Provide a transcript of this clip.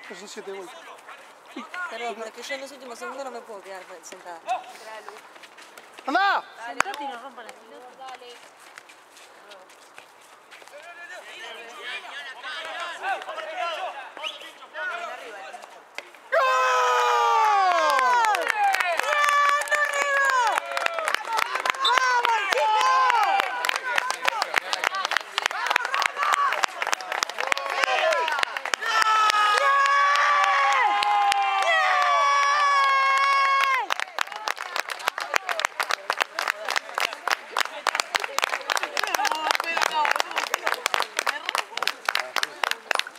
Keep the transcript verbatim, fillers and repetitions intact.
Pero son siete vueltas. Perdón, pero es que yo en los últimos segundos no me puedo quedar sentada. ¡Anda! Sentate y no rompa la pelota.